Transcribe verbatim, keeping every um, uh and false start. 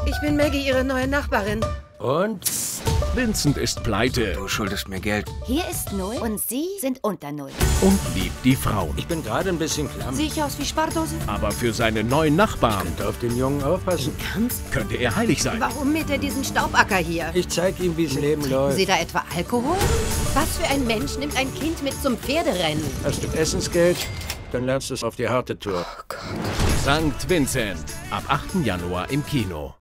Ich bin Maggie, Ihre neue Nachbarin. Und? Vincent ist pleite Du schuldest mir Geld. Hier ist Null und Sie sind unter Null. und liebt die Frauen. Ich bin gerade ein bisschen klamm. Sehe ich aus wie Spardose? Aber für seine neuen Nachbarn Könnt auf den Jungen aufpassen. könnte er heilig sein. Warum mäht er diesen Staubacker hier? Ich zeig ihm, wie's Leben Trinken läuft. Sie da etwa Alkohol? Was für ein Mensch nimmt ein Kind mit zum Pferderennen? Hast du Essensgeld? Dann lernst du es auf die harte Tour. Sankt Vincent. Ab achten Januar im Kino.